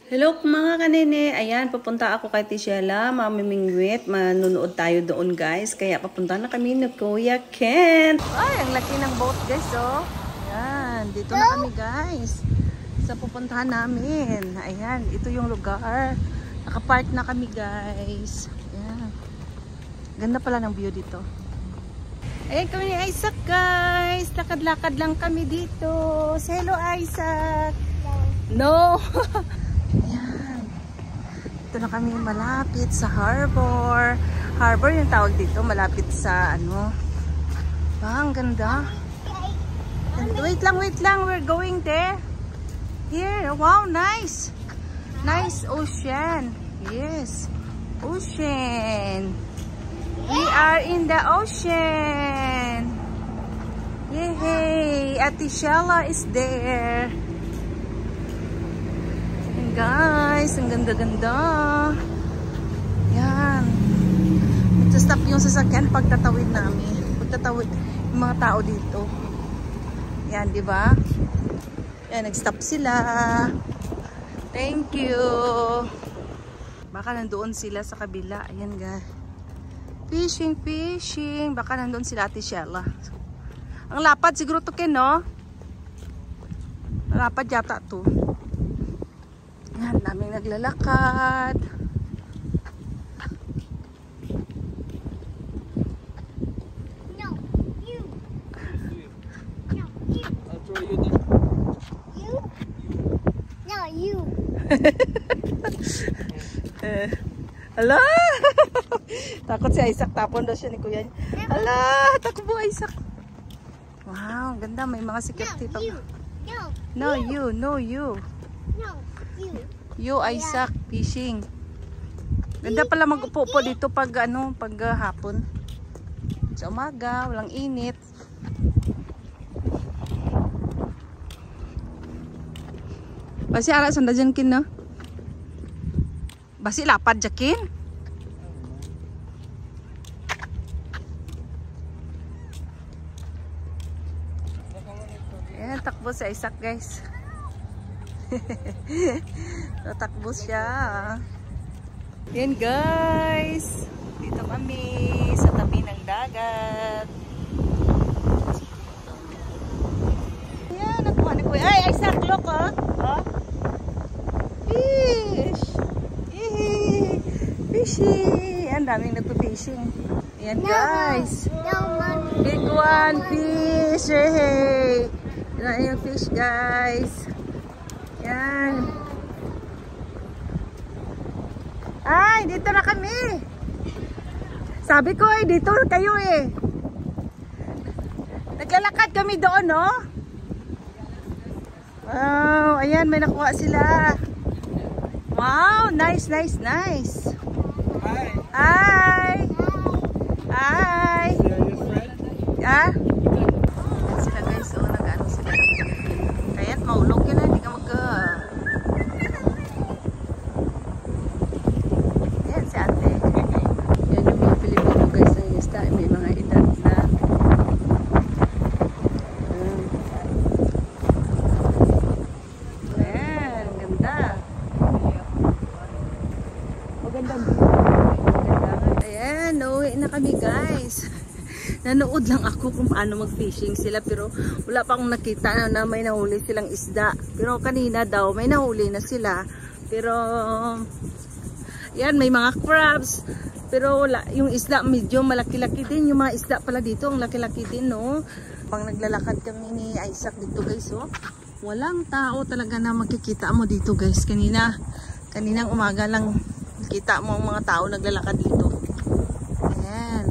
Hello mga kanene, ayan papunta ako kay Tishela, mamimingwit, manunood tayo doon guys, kaya papunta na kami ni Kuya Kent. Ay, ang laki ng boat guys oh. Ayan, dito na kami guys, sa pupuntahan namin. Ayan, ito yung lugar, nakapark na kami guys. Ayan, ganda pala ng view dito. Ayan kami ni Isaac guys, lakad-lakad lang kami dito. Say hello Isaac. No. Ayan. Ito na kami malapit sa harbor. Harbor yung tawag dito, malapit sa ano. Ang ganda. And wait lang, we're going there. Here, wow, nice. Nice ocean. Yes, ocean. We are in the ocean. Yay! Ate Shella is there. Guys, ang ganda-ganda. Yan. Nag-stop yung sasakyan pagtatawid namin. Pagtatawid yung mga tao dito. Yan, di ba? Yan, nag-stop sila. Thank you. Baka nandoon sila sa kabila. Ayan, guys. Fishing, fishing. Baka nandoon sila Ate Shella. Ang lapad siguro to Ken, no? Lapad yata to. Yan, daming naglalakad. No, you. No, you. I'll throw you down. You? No, you. Hala! Takot si Isaac. Tapon daw siya ni Kuya. Hala! Takbo Isaac. Wow, ganda. May mga security pa. You. No. No, you. No, you. No, you. You, Isaac, fishing. Ganda pala mag-upo po dito pag ano, pag hapon. Sa umaga, walang init. Basi ara sanda dyan kin, no? Basi lapad jakin. Ayan, takbo si Isaac guys. Tatakbo siya. Yan guys, dito kami sa tabi ng dagat. Yan, nakuha ni Kuya. Ay, Isaac, look oh. Oh. Fish. Yee. Fishing. Yan, daming nagpo-fishing. Yan guys. No, mommy. Big one fish. Hey. Yan yung fish guys. Yan. Ay, dito na kami. Sabi ko eh, dito kayo eh. Naglalakad kami doon, no? Wow, ayan, may nakuha sila. Wow, nice, nice, nice. Hi. Hi. Hi. Is that your friend? Ah? Ayan sila guys, oh, nag-ano sila. Kaya't maulog yun, hindi ka mag... Ayan si ate. Yan yung mga Pilipino guys na isda. May mga edad na. Ayan, ganda. Magandang view. Ayan, nauwi na kami guys. Nanood lang ako kung paano mag-fishing sila pero wala pa akong nakita na may nahuli silang isda. Pero kanina daw may nahuli na sila. Pero yan, may mga crabs. Pero wala, yung isda medyo malaki-laki din. Yung mga isda pala dito ang laki-laki din, no? Pang naglalakad kami ni Isaac dito guys, oh. Walang tao talaga na makikita mo dito guys. Kaninang umaga lang kita mo ang mga tao naglalakad dito. Ayan.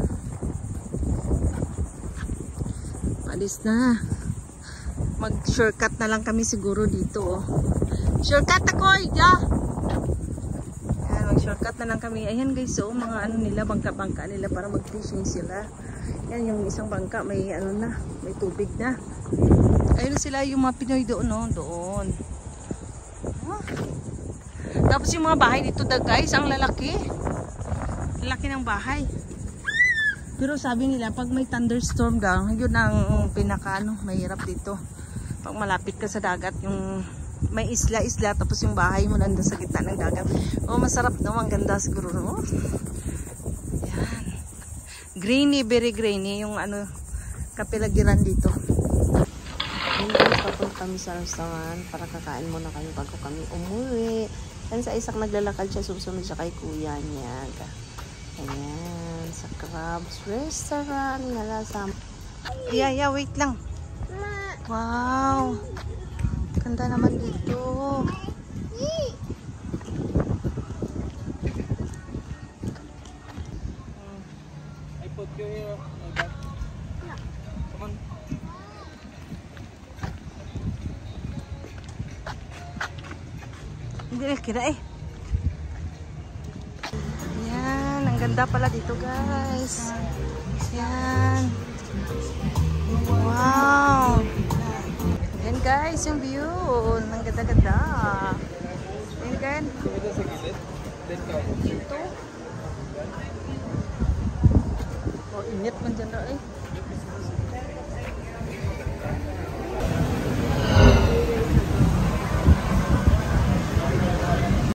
Alis na. Mag-shortcut na lang kami siguro dito. Oh. Shortcut ako! Yeah. Ayan, mag-shortcut na lang kami. Ayan guys, oh, mga ano nila, bangka-bangka nila para mag-fishing sila. Ayan, yung isang bangka may ano na, may tubig na. Ayun sila yung mga Pinoy doon, no? Doon. Oh. Tapos yung mga bahay dito guys, ang lalaki. Lalaki ng bahay. Pero sabi nila, pag may thunderstorm daw, yun ang pinaka, mahirap dito. Pag malapit ka sa dagat, yung may isla-isla tapos yung bahay mo nandun sa gitna ng dagat. Oh, masarap naman, ganda siguro, no? Yan. Grainy, very grainy yung ano, kapiligiran dito. Ngayon guys, papunta kami sa restaurant para kakain muna kami bago kami umuwi. Yan sa Isaac naglalakad siya, susunod siya kay kuya niya. Ayan, sa Crabs Restaurant. Yeah, wait lang. Wow. Ganda naman dito. I put you here. Come on. Hindi na kira eh. Yan, ang ganda pala dito guys. Yan. Wow. Yan guys, yung view. Ang ganda-ganda. Yan guys. Dito sa gilid. Then go. Dito.